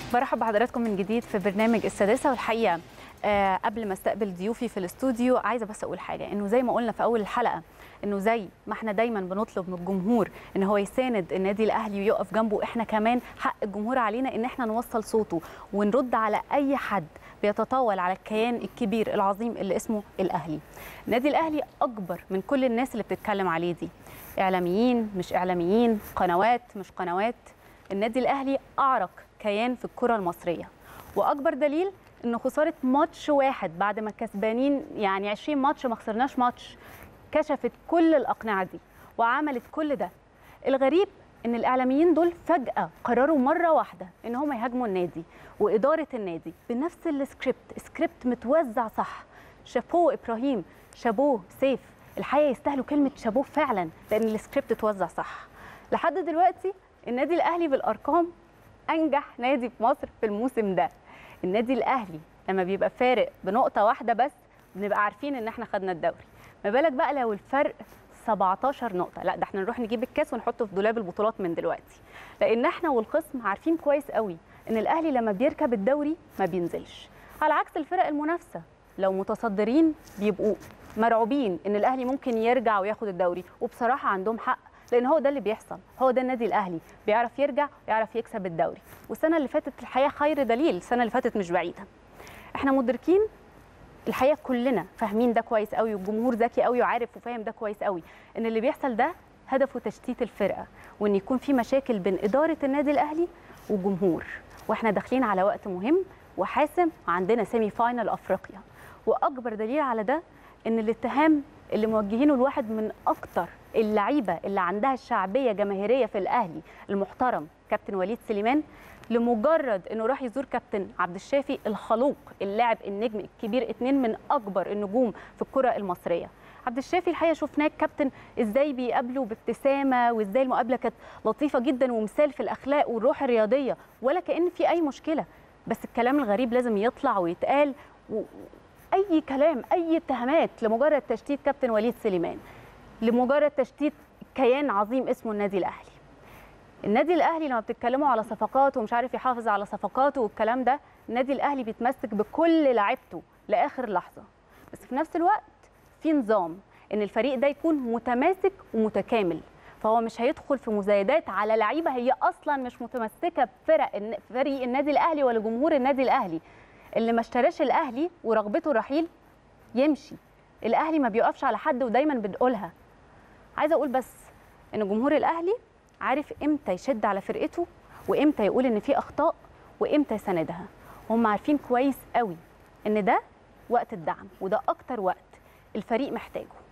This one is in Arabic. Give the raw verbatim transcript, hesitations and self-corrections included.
برحب بحضراتكم من جديد في برنامج السادسة. والحقيقة آه قبل ما استقبل ضيوفي في الاستوديو عايزة بس أقول حاجة، إنه زي ما قلنا في أول الحلقة إنه زي ما احنا دايما بنطلب من الجمهور إن هو يساند النادي الأهلي ويقف جنبه، احنا كمان حق الجمهور علينا إن احنا نوصل صوته ونرد على أي حد بيتطاول على الكيان الكبير العظيم اللي اسمه الأهلي. النادي الأهلي أكبر من كل الناس اللي بتتكلم عليه دي، إعلاميين مش إعلاميين، قنوات مش قنوات. النادي الأهلي أعرق كيان في الكرة المصرية، وأكبر دليل إنه خسارة ماتش واحد بعد ما كسبانين يعني عشرين ماتش ما خسرناش ماتش كشفت كل الأقنعة دي وعملت كل ده. الغريب إن الإعلاميين دول فجأة قرروا مرة واحدة إن هم يهاجموا النادي وإدارة النادي بنفس السكريبت، سكريبت متوزع صح. شابوه إبراهيم، شابوه سيف، الحقيقة يستاهلوا كلمة شابوه فعلا لأن السكريبت اتوزع صح. لحد دلوقتي النادي الأهلي بالأرقام أنجح نادي في مصر في الموسم ده. النادي الأهلي لما بيبقى فارق بنقطة واحدة بس بنبقى عارفين إن احنا خدنا الدوري، ما بالك بقى لو الفرق سبعتاشر نقطة؟ لا ده احنا نروح نجيب الكاس ونحطه في دولاب البطولات من دلوقتي، لأن احنا والخصم عارفين كويس قوي إن الأهلي لما بيركب الدوري ما بينزلش، على عكس الفرق المنافسة لو متصدرين بيبقوا مرعوبين إن الأهلي ممكن يرجع وياخد الدوري، وبصراحة عندهم حق لأن هو ده اللي بيحصل، هو ده النادي الأهلي بيعرف يرجع ويعرف يكسب الدوري. والسنة اللي فاتت الحقيقة خير دليل، السنة اللي فاتت مش بعيدة. احنا مدركين الحقيقة كلنا فاهمين ده كويس قوي، والجمهور ذكي قوي وعارف وفاهم ده كويس قوي، ان اللي بيحصل ده هدفه تشتيت الفرقة وان يكون في مشاكل بين إدارة النادي الأهلي والجمهور، واحنا داخلين على وقت مهم وحاسم وعندنا سيمي فاينل أفريقيا. وأكبر دليل على ده ان الاتهام اللي موجهينه الواحد من اكتر اللعيبه اللي عندها الشعبيه جماهيريه في الاهلي المحترم كابتن وليد سليمان، لمجرد انه راح يزور كابتن عبد الشافي الخلوق اللاعب النجم الكبير، اتنين من اكبر النجوم في الكره المصريه. عبد الشافي الحقيقه شفناه كابتن ازاي بيقابله بابتسامه، وازاي المقابله كانت لطيفه جدا ومثال في الاخلاق والروح الرياضيه، ولا كأن في اي مشكله. بس الكلام الغريب لازم يطلع ويتقال، و... اي كلام اي اتهامات لمجرد تشتيت كابتن وليد سليمان، لمجرد تشتيت كيان عظيم اسمه النادي الاهلي. النادي الاهلي لما بتتكلموا على صفقات ومش عارف يحافظ على صفقاته والكلام ده، النادي الاهلي بيتمسك بكل لعيبته لاخر لحظه، بس في نفس الوقت في نظام ان الفريق ده يكون متماسك ومتكامل، فهو مش هيدخل في مزايدات على لعيبه هي اصلا مش متمسكه بفرق فريق النادي الاهلي ولا جمهور النادي الاهلي. اللي ما اشتراش الاهلي ورغبته رحيل يمشي، الاهلي ما بيقفش على حد ودايما بنقولها. عايزه اقول بس ان جمهور الاهلي عارف امتى يشد على فرقته وامتى يقول ان في اخطاء وامتى يساندها، وهم عارفين كويس قوي ان ده وقت الدعم وده اكتر وقت الفريق محتاجه.